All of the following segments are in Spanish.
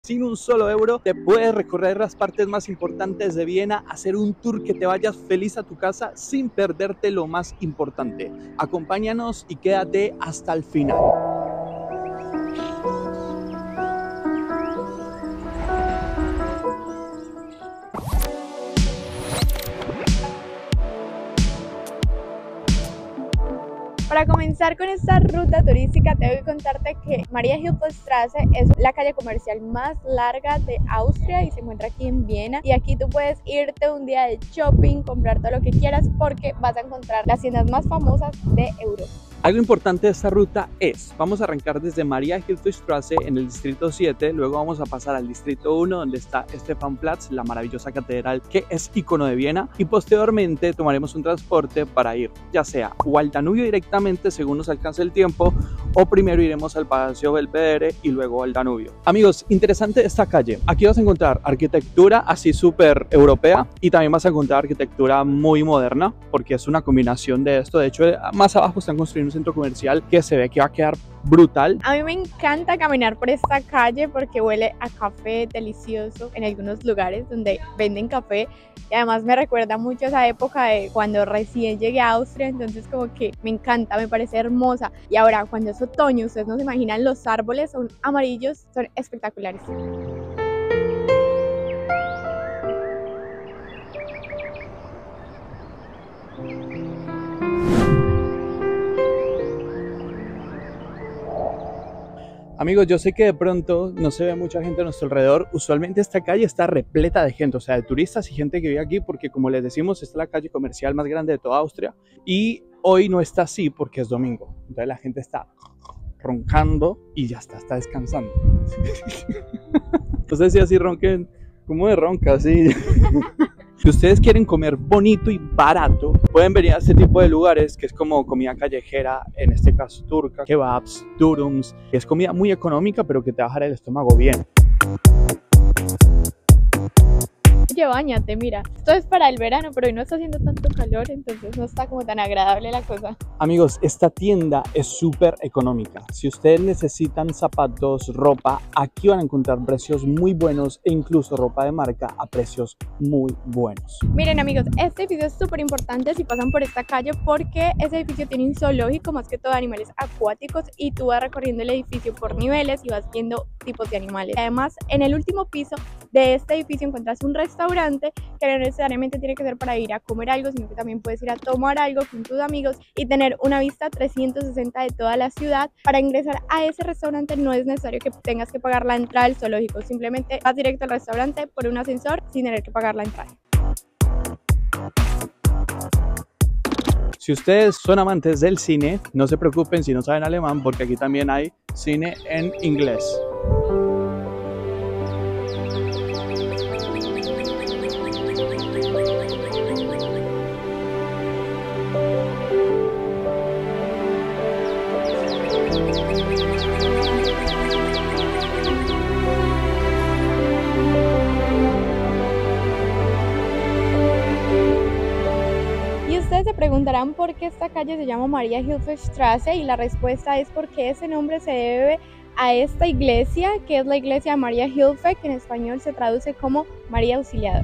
Sin un solo euro te puedes recorrer las partes más importantes de Viena, hacer un tour que te vayas feliz a tu casa sin perderte lo más importante. Acompáñanos y quédate hasta el final. Para comenzar con esta ruta turística, tengo que contarte que Mariahilferstraße es la calle comercial más larga de Austria y se encuentra aquí en Viena. Y aquí tú puedes irte un día de shopping, comprar todo lo que quieras porque vas a encontrar las tiendas más famosas de Europa. Algo importante de esta ruta es, vamos a arrancar desde Mariahilferstraße en el distrito 7, luego vamos a pasar al distrito 1 donde está Stephansplatz, la maravillosa catedral que es icono de Viena, y posteriormente tomaremos un transporte para ir ya sea o al Danubio directamente según nos alcance el tiempo, o primero iremos al Palacio Belvedere y luego al Danubio. Amigos, interesante esta calle, aquí vas a encontrar arquitectura así súper europea y también vas a encontrar arquitectura muy moderna porque es una combinación de esto. De hecho, más abajo están construyendo un centro comercial que se ve que va a quedar brutal. A mí me encanta caminar por esta calle porque huele a café delicioso en algunos lugares donde venden café y además me recuerda mucho a esa época de cuando recién llegué a Austria, entonces como que me encanta, me parece hermosa. Y ahora cuando es otoño, ustedes no se imaginan, los árboles son amarillos, son espectaculares. Amigos, yo sé que de pronto no se ve mucha gente a nuestro alrededor. Usualmente esta calle está repleta de gente, o sea, de turistas y gente que vive aquí porque, como les decimos, esta es la calle comercial más grande de toda Austria. Y hoy no está así porque es domingo. Entonces la gente está roncando y ya está descansando. No sé si así ronquen, como de ronca, así. Si ustedes quieren comer bonito y barato, pueden venir a este tipo de lugares que es como comida callejera, en este caso turca, kebabs, durums, que es comida muy económica pero que te va a dejar el estómago bien. Oye, báñate, mira, esto es para el verano, pero hoy no está haciendo tanto calor, entonces no está como tan agradable la cosa. Amigos, esta tienda es súper económica. Si ustedes necesitan zapatos, ropa, aquí van a encontrar precios muy buenos e incluso ropa de marca a precios muy buenos. Miren amigos, este edificio es súper importante si pasan por esta calle porque ese edificio tiene un zoológico, más que todo animales acuáticos, y tú vas recorriendo el edificio por niveles y vas viendo tipos de animales. Además, en el último piso de este edificio encuentras un restaurante que no necesariamente tiene que ser para ir a comer algo, sino que también puedes ir a tomar algo con tus amigos y tener una vista 360 de toda la ciudad. Para ingresar a ese restaurante no es necesario que tengas que pagar la entrada al zoológico, simplemente vas directo al restaurante por un ascensor sin tener que pagar la entrada. Si ustedes son amantes del cine, no se preocupen si no saben alemán porque aquí también hay cine en inglés. Ustedes se preguntarán por qué esta calle se llama Mariahilferstraße y la respuesta es porque ese nombre se debe a esta iglesia, que es la iglesia Mariahilfe, que en español se traduce como María Auxiliadora.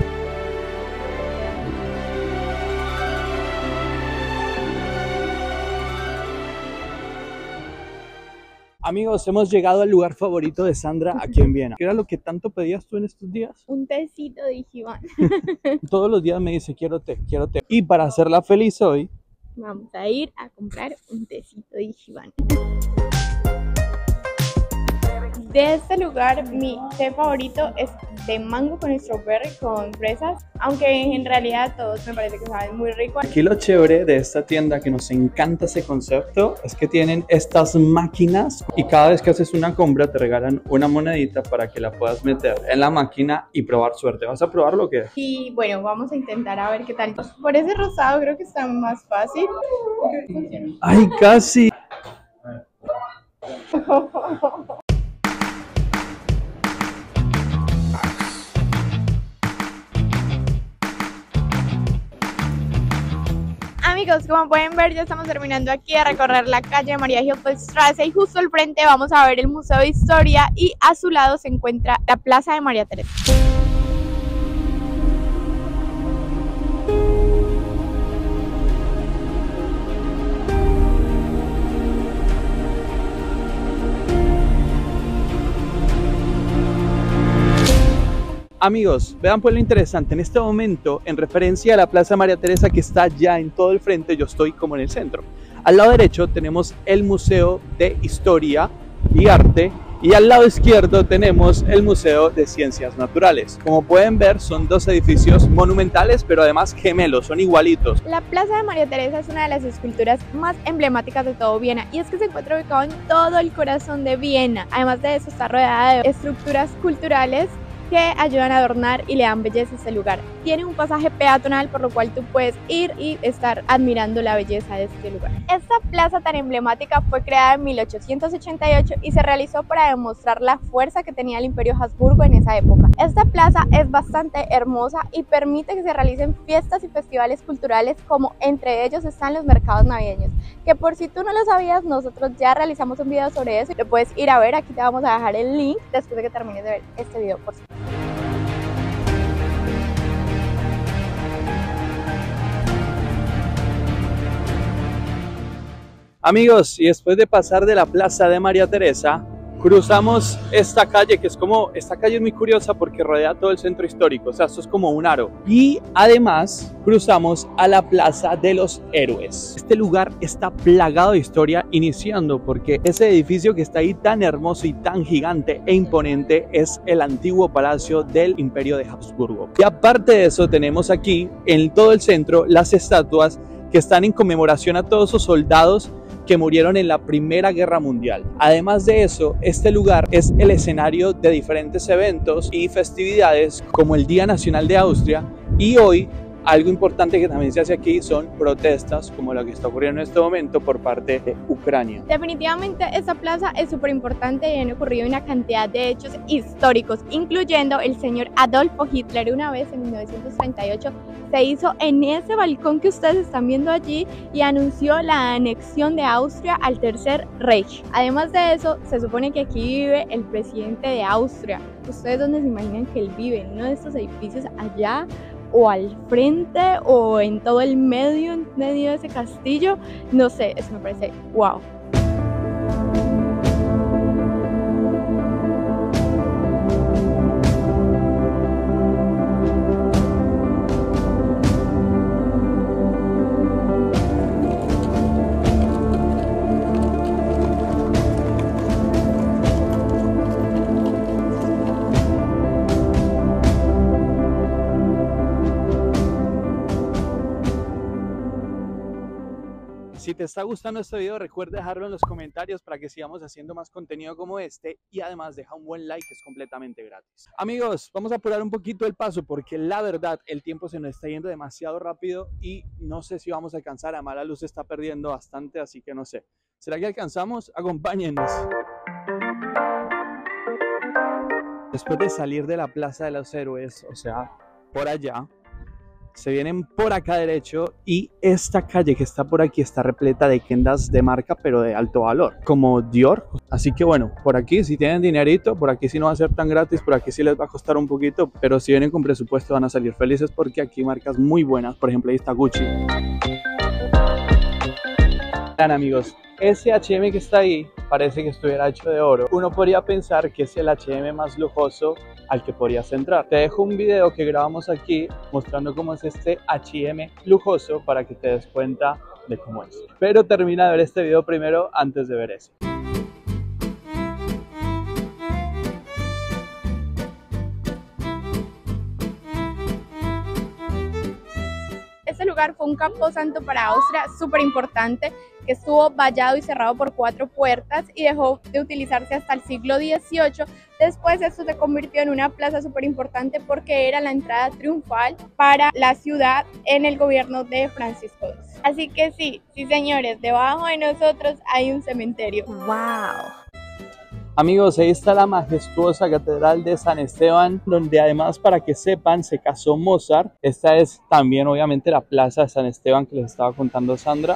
Amigos, hemos llegado al lugar favorito de Sandra aquí en Viena. ¿Qué era lo que tanto pedías tú en estos días? Un tecito de Iván. Todos los días me dice quiero té, quiero té. Y para hacerla feliz hoy, vamos a ir a comprar un tecito de Iván. De este lugar, mi té favorito es de mango con strawberry con fresas, aunque en realidad todos me parece que saben muy rico. Aquí lo chévere de esta tienda, que nos encanta ese concepto, es que tienen estas máquinas y cada vez que haces una compra te regalan una monedita para que la puedas meter en la máquina y probar suerte. ¿Vas a probarlo o qué? Y bueno, vamos a intentar a ver qué tal. Por ese rosado creo que está más fácil. ¡Ay, casi! Amigos, como pueden ver, ya estamos terminando aquí de recorrer la calle de Maria Hilferstrasse y justo al frente vamos a ver el Museo de Historia y a su lado se encuentra la Plaza de María Teresa. Amigos, vean pues lo interesante, en este momento, en referencia a la Plaza María Teresa que está ya en todo el frente, yo estoy como en el centro. Al lado derecho tenemos el Museo de Historia y Arte y al lado izquierdo tenemos el Museo de Ciencias Naturales. Como pueden ver, son dos edificios monumentales, pero además gemelos, son igualitos. La Plaza de María Teresa es una de las esculturas más emblemáticas de todo Viena y es que se encuentra ubicado en todo el corazón de Viena. Además de eso, está rodeada de estructuras culturales que ayudan a adornar y le dan belleza a este lugar. Tiene un pasaje peatonal por lo cual tú puedes ir y estar admirando la belleza de este lugar. Esta plaza tan emblemática fue creada en 1888 y se realizó para demostrar la fuerza que tenía el Imperio Habsburgo en esa época. Esta plaza es bastante hermosa y permite que se realicen fiestas y festivales culturales, como entre ellos están los mercados navideños, que por si tú no lo sabías, nosotros ya realizamos un video sobre eso y lo puedes ir a ver. Aquí te vamos a dejar el link después de que termines de ver este video, por supuesto. Amigos, y después de pasar de la Plaza de María Teresa, cruzamos esta calle, que es como, esta calle es muy curiosa porque rodea todo el centro histórico, o sea, esto es como un aro. Y además cruzamos a la Plaza de los Héroes. Este lugar está plagado de historia, iniciando porque ese edificio que está ahí tan hermoso y tan gigante e imponente es el antiguo palacio del Imperio de Habsburgo. Y aparte de eso, tenemos aquí en todo el centro las estatuas que están en conmemoración a todos esos soldados que murieron en la Primera Guerra Mundial. Además de eso, este lugar es el escenario de diferentes eventos y festividades como el Día Nacional de Austria, y hoy algo importante que también se hace aquí son protestas como la que está ocurriendo en este momento por parte de Ucrania. Definitivamente esta plaza es súper importante y han ocurrido una cantidad de hechos históricos, incluyendo el señor Adolfo Hitler. Una vez en 1938 se hizo en ese balcón que ustedes están viendo allí y anunció la anexión de Austria al Tercer Reich. Además de eso, se supone que aquí vive el presidente de Austria. ¿Ustedes dónde se imaginan que él vive? ¿En uno de estos edificios allá, o al frente, o en todo el medio, en medio de ese castillo? No sé, eso me parece wow. Si te está gustando este video, recuerda dejarlo en los comentarios para que sigamos haciendo más contenido como este, y además deja un buen like, que es completamente gratis. Amigos, vamos a apurar un poquito el paso porque la verdad el tiempo se nos está yendo demasiado rápido y no sé si vamos a alcanzar. Además la luz se está perdiendo bastante, así que no sé. ¿Será que alcanzamos? Acompáñennos. Después de salir de la Plaza de los Héroes, o sea, por allá, se vienen por acá derecho y esta calle que está por aquí está repleta de tiendas de marca, pero de alto valor, como Dior. Así que bueno, por aquí si tienen dinerito, por aquí sí no va a ser tan gratis, por aquí sí les va a costar un poquito, pero si vienen con presupuesto van a salir felices porque aquí hay marcas muy buenas. Por ejemplo, ahí está Gucci. Vean amigos, ese H&M que está ahí parece que estuviera hecho de oro. Uno podría pensar que es el H&M más lujoso al que podrías entrar. Te dejo un video que grabamos aquí mostrando cómo es este H&M lujoso para que te des cuenta de cómo es. Pero termina de ver este video primero antes de ver ese. Este lugar fue un camposanto para Austria súper importante, que estuvo vallado y cerrado por 4 puertas y dejó de utilizarse hasta el siglo XVIII. Después esto se convirtió en una plaza súper importante porque era la entrada triunfal para la ciudad en el gobierno de Francisco II. Así que sí señores, debajo de nosotros hay un cementerio. ¡Wow! Amigos, ahí está la majestuosa Catedral de San Esteban, donde además, para que sepan, se casó Mozart. Esta es también obviamente la plaza de San Esteban que les estaba contando Sandra.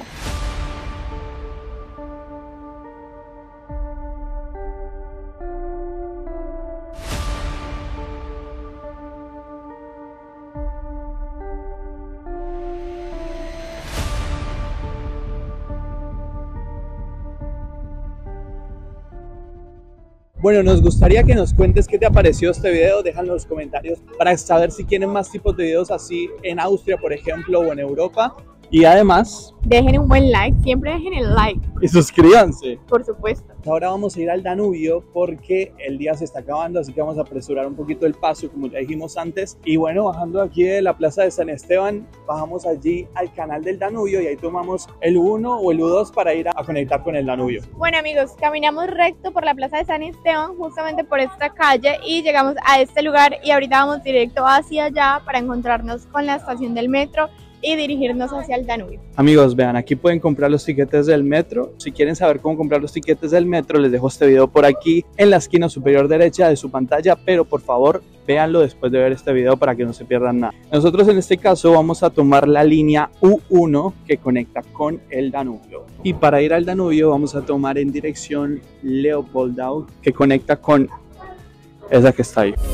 Bueno, nos gustaría que nos cuentes qué te ha parecido este video, déjalo en los comentarios para saber si quieren más tipos de videos así en Austria, por ejemplo, o en Europa. Y además, dejen un buen like, siempre dejen el like. Y suscríbanse. Por supuesto. Ahora vamos a ir al Danubio porque el día se está acabando, así que vamos a apresurar un poquito el paso, como ya dijimos antes. Y bueno, bajando aquí de la plaza de San Esteban, bajamos allí al canal del Danubio y ahí tomamos el U1 o el U2 para ir a conectar con el Danubio. Bueno amigos, caminamos recto por la plaza de San Esteban, justamente por esta calle, y llegamos a este lugar y ahorita vamos directo hacia allá para encontrarnos con la estación del metro y dirigirnos hacia el Danubio. Amigos, vean, aquí pueden comprar los tiquetes del metro. Si quieren saber cómo comprar los tiquetes del metro, les dejo este video por aquí en la esquina superior derecha de su pantalla, pero por favor, véanlo después de ver este video para que no se pierdan nada. Nosotros en este caso vamos a tomar la línea U1 que conecta con el Danubio. Y para ir al Danubio vamos a tomar en dirección Leopoldau, que conecta con esa que está ahí.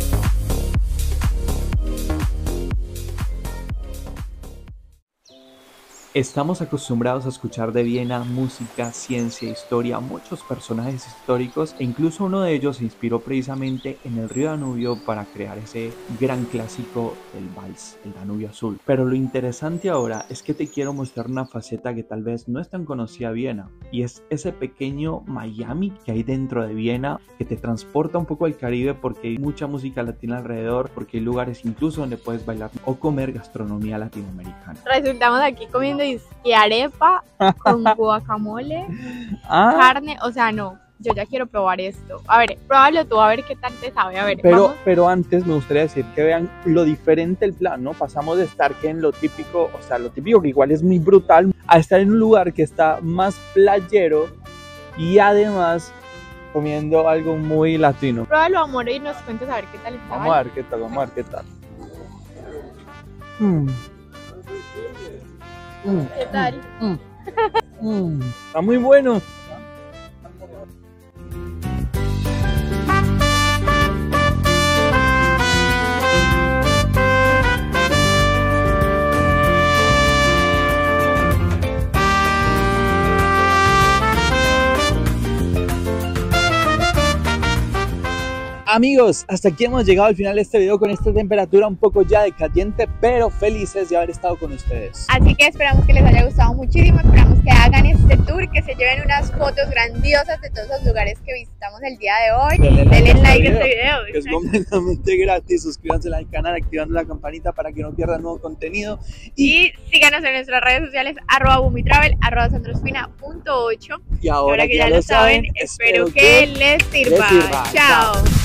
Estamos acostumbrados a escuchar de Viena música, ciencia, historia, muchos personajes históricos, e incluso uno de ellos se inspiró precisamente en el río Danubio para crear ese gran clásico del vals, el Danubio Azul. Pero lo interesante ahora es que te quiero mostrar una faceta que tal vez no es tan conocida de Viena, y es ese pequeño Miami que hay dentro de Viena, que te transporta un poco al Caribe porque hay mucha música latina alrededor, porque hay lugares incluso donde puedes bailar o comer gastronomía latinoamericana. Resultamos aquí comiendo y arepa con guacamole, carne, o sea, no, yo ya quiero probar esto. A ver, pruébalo tú, a ver qué tal te sabe. A ver, pero antes me gustaría decir que vean lo diferente el plan, ¿no? Pasamos de estar que en lo típico, o sea, lo típico que igual es muy brutal, a estar en un lugar que está más playero y además comiendo algo muy latino. Pruébalo, amor, y nos cuentes a ver qué tal está. Vamos a ver qué tal, vamos a ver qué tal. ¿Qué tal? Está muy bueno. Amigos, hasta aquí hemos llegado al final de este video con esta temperatura un poco ya decayente, pero felices de haber estado con ustedes. Así que esperamos que les haya gustado muchísimo, esperamos que hagan este tour, que se lleven unas fotos grandiosas de todos los lugares que visitamos el día de hoy. Denle like a este video. Que es completamente gratis, suscríbanse al canal activando la campanita para que no pierdan nuevo contenido. Y síganos en nuestras redes sociales, @bumitravel, @sandrospina.8. Y ahora que ya lo saben, espero que les sirva. Chao.